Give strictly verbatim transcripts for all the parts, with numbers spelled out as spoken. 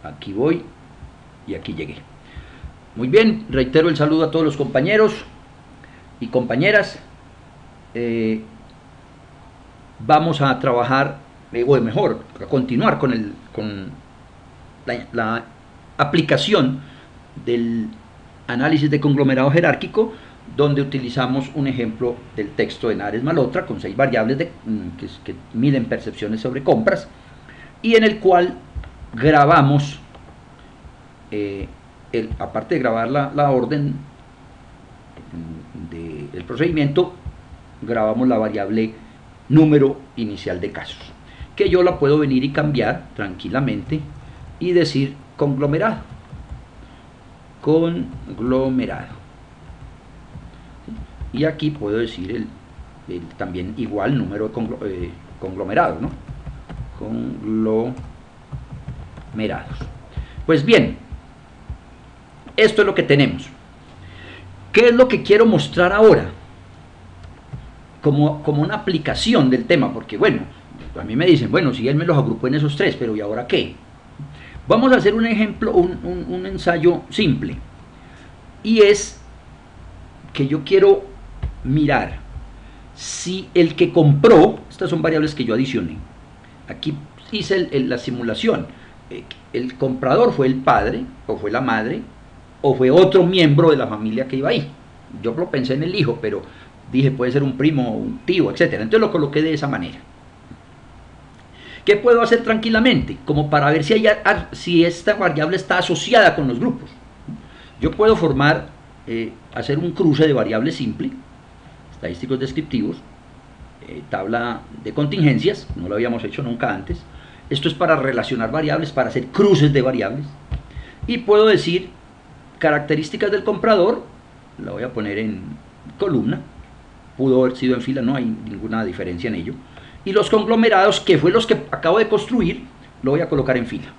Aquí voy y aquí llegué. Muy bien, reitero el saludo a todos los compañeros y compañeras. Eh, vamos a trabajar, eh, o mejor, a continuar con, el, con la, la aplicación del análisis de conglomerado jerárquico, donde utilizamos un ejemplo del texto de Henares Malotra con seis variables de, que, que miden percepciones sobre compras, y en el cual grabamos, eh, el, aparte de grabar la, la orden del de procedimiento, grabamos la variable número inicial de casos, que yo la puedo venir y cambiar tranquilamente y decir conglomerado. Conglomerado. Y aquí puedo decir el, el también igual número de conglo, eh, conglomerado, ¿no? Conglomerados. Pues bien, esto es lo que tenemos. ¿Qué es lo que quiero mostrar ahora? Como, como una aplicación del tema, porque bueno, a mí me dicen, bueno, si él me los agrupó en esos tres, pero ¿y ahora qué? Vamos a hacer un ejemplo, un, un, un ensayo simple. Y es que yo quiero mirar si el que compró, estas son variables que yo adicioné, aquí hice el, el, la simulación, el comprador fue el padre, o fue la madre, o fue otro miembro de la familia que iba ahí. Yo lo pensé en el hijo, pero dije puede ser un primo, un tío, etcétera. Entonces lo coloqué de esa manera. ¿Qué puedo hacer tranquilamente? Como para ver si, hay, si esta variable está asociada con los grupos. Yo puedo formar, eh, hacer un cruce de variables simple, estadísticos descriptivos, eh, tabla de contingencias, no lo habíamos hecho nunca antes. Esto es para relacionar variables, para hacer cruces de variables. Y puedo decir características del comprador, la voy a poner en columna, pudo haber sido en fila, no hay ninguna diferencia en ello. Y los conglomerados, que fue los que acabo de construir, lo voy a colocar en fila.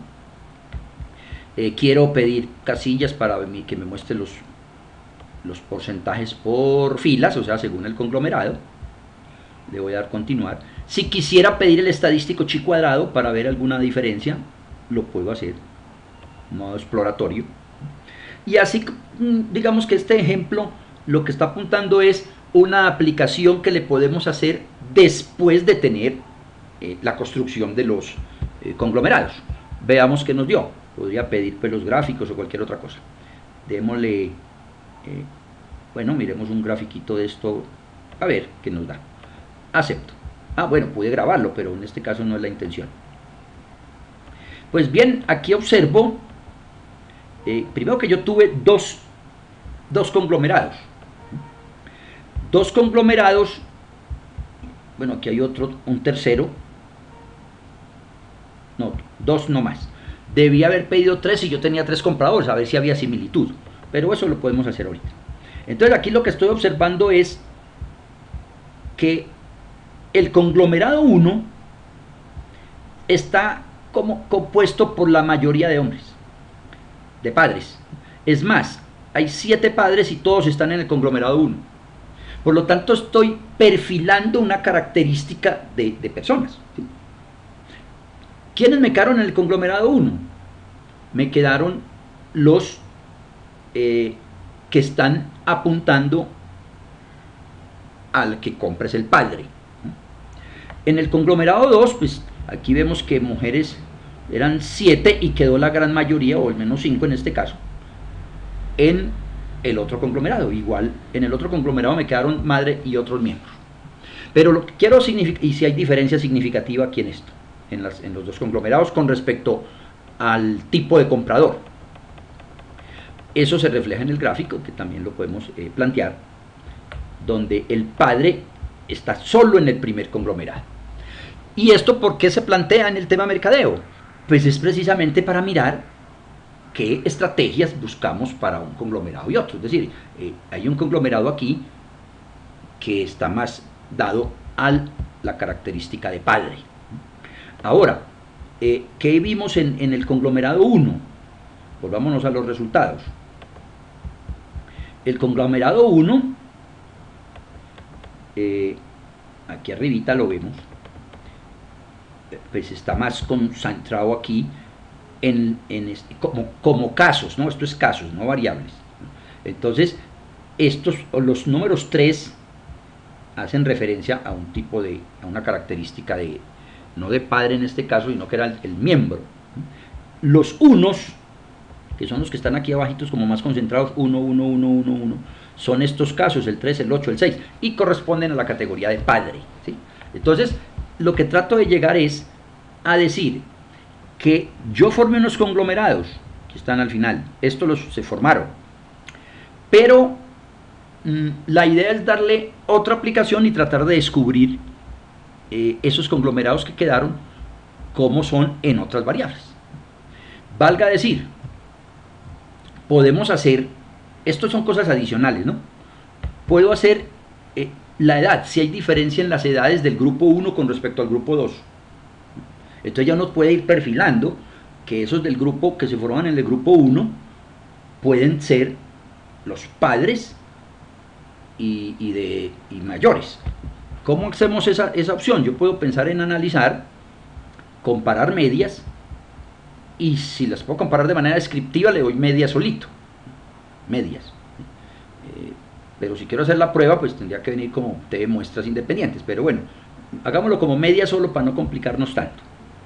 Eh, quiero pedir casillas para que me muestre los, los porcentajes por filas, o sea, según el conglomerado. Le voy a dar continuar. Si quisiera pedir el estadístico chi cuadrado para ver alguna diferencia, lo puedo hacer, modo exploratorio. Y así, digamos que este ejemplo lo que está apuntando es una aplicación que le podemos hacer después de tener eh, la construcción de los eh, conglomerados. Veamos qué nos dio. Podría pedir pues, los gráficos o cualquier otra cosa. Démosle, eh, bueno, miremos un grafiquito de esto, a ver qué nos da. Acepto. Ah, bueno, pude grabarlo, pero en este caso no es la intención. Pues bien, aquí observo, eh, primero que yo tuve dos, dos conglomerados. Dos conglomerados, bueno, aquí hay otro, un tercero, no, dos no más. Debía haber pedido tres y yo tenía tres compradores, a ver si había similitud, pero eso lo podemos hacer ahorita. Entonces aquí lo que estoy observando es que el conglomerado uno está como compuesto por la mayoría de hombres, de padres. Es más, hay siete padres y todos están en el conglomerado uno. Por lo tanto, estoy perfilando una característica de, de personas. ¿Sí? ¿Quiénes me quedaron en el conglomerado uno? Me quedaron los eh, que están apuntando al que compra es el padre. En el conglomerado dos, pues aquí vemos que mujeres eran siete y quedó la gran mayoría, o al menos cinco en este caso, en el otro conglomerado. Igual en el otro conglomerado me quedaron madre y otros miembros. Pero lo que quiero significar, y si hay diferencia significativa aquí en esto, en, las, en los dos conglomerados con respecto al tipo de comprador. Eso se refleja en el gráfico, que también lo podemos eh, plantear, donde el padre está solo en el primer conglomerado. ¿Y esto por qué se plantea en el tema mercadeo? Pues es precisamente para mirar qué estrategias buscamos para un conglomerado y otro. Es decir, eh, hay un conglomerado aquí que está más dado a la característica de padre. Ahora, eh, ¿qué vimos en, en el conglomerado uno? Volvámonos a los resultados. El conglomerado uno, eh, aquí arribita lo vemos, pues está más concentrado aquí en, en este, como, como casos, ¿no? Esto es casos, no variables. Entonces, estos, los números tres hacen referencia a un tipo de, a una característica de, no de padre en este caso, sino que era el, el miembro. Los unos, que son los que están aquí abajitos como más concentrados, uno, uno, uno, uno, uno, son estos casos, el tres, el ocho, el seis, y corresponden a la categoría de padre, ¿sí? Entonces, lo que trato de llegar es a decir que yo formé unos conglomerados, que están al final, estos los, se formaron, pero mmm, la idea es darle otra aplicación y tratar de descubrir eh, esos conglomerados que quedaron, cómo son en otras variables. Valga decir, podemos hacer, estos son cosas adicionales, ¿no? Puedo hacer eh, la edad, si hay diferencia en las edades del grupo uno con respecto al grupo dos. Entonces ya uno puede ir perfilando que esos del grupo que se forman en el grupo uno pueden ser los padres y, y, de, y mayores. ¿Cómo hacemos esa, esa opción? Yo puedo pensar en analizar, comparar medias, y si las puedo comparar de manera descriptiva le doy media solito, medias. Eh, pero si quiero hacer la prueba, pues tendría que venir como T muestras independientes, pero bueno, hagámoslo como media solo para no complicarnos tanto.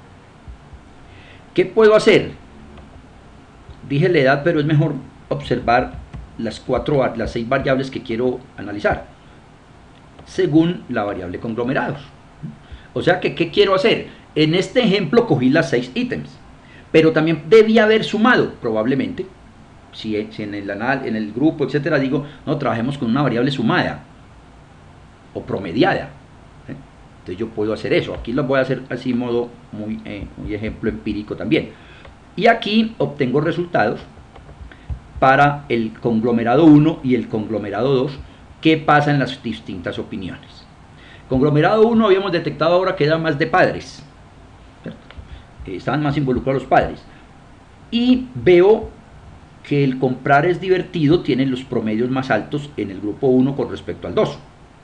¿Qué puedo hacer? Dije la edad, pero es mejor observar las cuatro, las seis variables que quiero analizar, según la variable conglomerados. O sea que, ¿qué quiero hacer? En este ejemplo cogí las seis ítems, pero también debía haber sumado, probablemente, si, si en, el anal, en el grupo, etcétera, digo, no, trabajemos con una variable sumada o promediada. ¿eh? Entonces yo puedo hacer eso. Aquí lo voy a hacer así, modo muy, eh, muy ejemplo empírico también. Y aquí obtengo resultados para el conglomerado uno y el conglomerado dos, qué pasa en las distintas opiniones. Conglomerado uno habíamos detectado ahora que era más de padres, ¿cierto? Eh, estaban más involucrados los padres. Y veo que el comprar es divertido tiene los promedios más altos en el grupo uno con respecto al dos.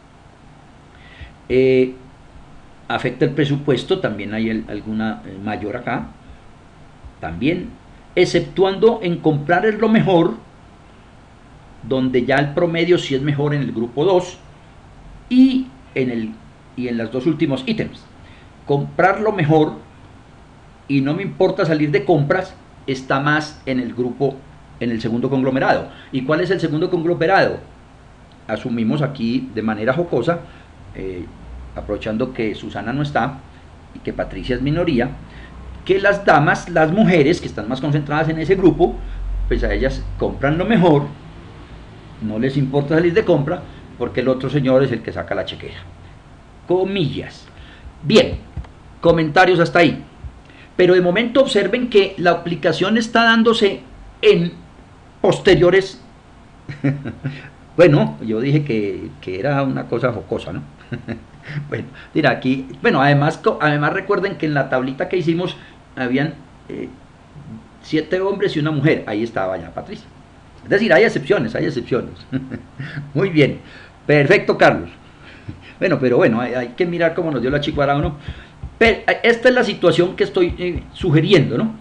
Eh, afecta el presupuesto, también hay el, alguna eh, mayor acá, también, exceptuando en comprar es lo mejor, donde ya el promedio sí es mejor en el grupo dos y en, el, y en los dos últimos ítems. Comprar lo mejor y no me importa salir de compras está más en el grupo, en el segundo conglomerado. ¿Y cuál es el segundo conglomerado? Asumimos aquí de manera jocosa, eh, aprovechando que Susana no está y que Patricia es minoría, que las damas, las mujeres que están más concentradas en ese grupo, pues a ellas compran lo mejor, no les importa salir de compra, porque el otro señor es el que saca la chequera. Comillas. Bien, comentarios hasta ahí. Pero de momento observen que la aplicación está dándose en posteriores. Bueno, yo dije que, que era una cosa jocosa, ¿no? Bueno, mira aquí, bueno, además, además recuerden que en la tablita que hicimos habían eh, siete hombres y una mujer, ahí estaba ya Patricia. Es decir, hay excepciones, hay excepciones. Muy bien, perfecto, Carlos. Bueno, pero bueno, hay, hay que mirar cómo nos dio la chicuara, ¿no? Pero esta es la situación que estoy eh, sugiriendo, ¿no?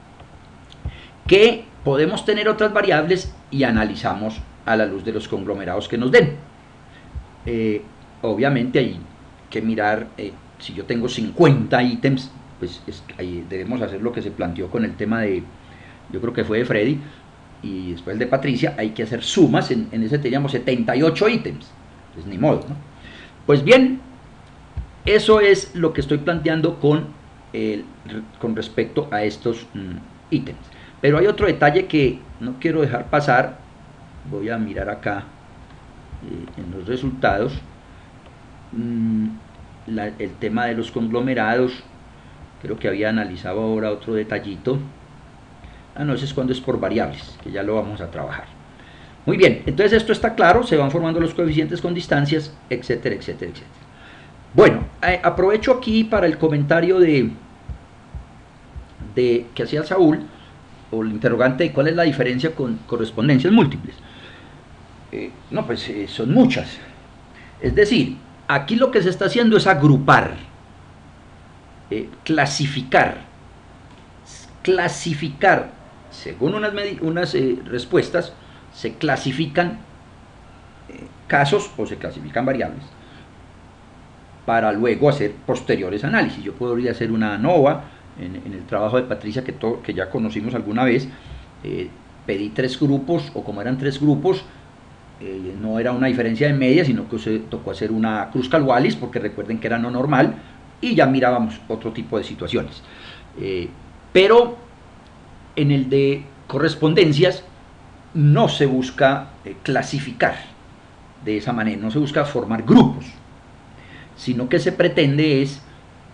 Que podemos tener otras variables y analizamos a la luz de los conglomerados que nos den. Eh, obviamente hay que mirar, eh, si yo tengo cincuenta ítems, pues es, ahí debemos hacer lo que se planteó con el tema de, yo creo que fue de Freddy, y después de Patricia, hay que hacer sumas, en, en ese teníamos setenta y ocho ítems, pues ni modo, ¿no? Pues bien, eso es lo que estoy planteando con, el, con respecto a estos mm, ítems. Pero hay otro detalle que no quiero dejar pasar, voy a mirar acá eh, en los resultados, mm, la, el tema de los conglomerados, creo que había analizado ahora otro detallito. Ah, no, ese es cuando es por variables, que ya lo vamos a trabajar. Muy bien, entonces esto está claro, se van formando los coeficientes con distancias, etcétera, etcétera, etcétera. Bueno, eh, aprovecho aquí para el comentario de, de que hacía Saúl, o el interrogante de cuál es la diferencia con correspondencias múltiples. Eh, no, pues eh, son muchas. Es decir, aquí lo que se está haciendo es agrupar, eh, clasificar clasificar, según unas, unas eh, respuestas, se clasifican eh, casos o se clasifican variables para luego hacer posteriores análisis. Yo podría hacer una ANOVA en, en el trabajo de Patricia que, to, que ya conocimos alguna vez. Eh, pedí tres grupos, o como eran tres grupos, eh, no era una diferencia de media, sino que se tocó hacer una Kruskal-Wallis, porque recuerden que era no normal, y ya mirábamos otro tipo de situaciones. Eh, pero en el de correspondencias no se busca eh, clasificar de esa manera, no se busca formar grupos, sino que se pretende es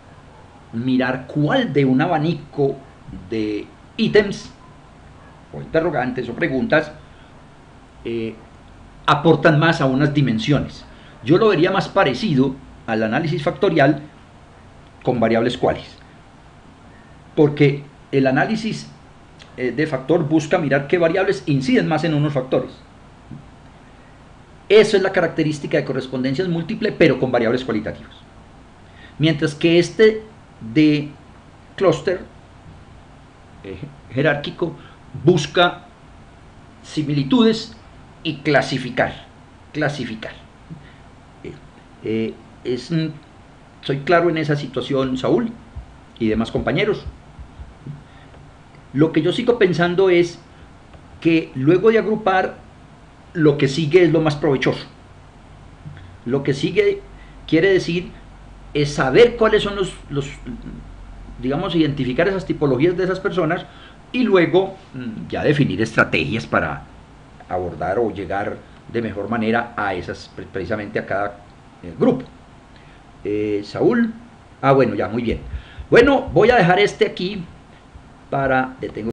mirar cuál de un abanico de ítems o interrogantes o preguntas eh, aportan más a unas dimensiones. Yo lo vería más parecido al análisis factorial con variables cuales, porque el análisis eh, de factor busca mirar qué variables inciden más en unos factores. Esa es la característica de correspondencias múltiples, pero con variables cualitativas. Mientras que este de clúster eh, jerárquico busca similitudes y clasificar. Clasificar. Eh, eh, es, soy claro en esa situación, Saúl y demás compañeros. Lo que yo sigo pensando es que luego de agrupar, lo que sigue es lo más provechoso. Lo que sigue quiere decir es saber cuáles son los, los digamos, identificar esas tipologías de esas personas y luego ya definir estrategias para abordar o llegar de mejor manera a esas, precisamente a cada eh, grupo. Eh, Saúl, ah bueno, ya, muy bien. Bueno, voy a dejar este aquí para, detengo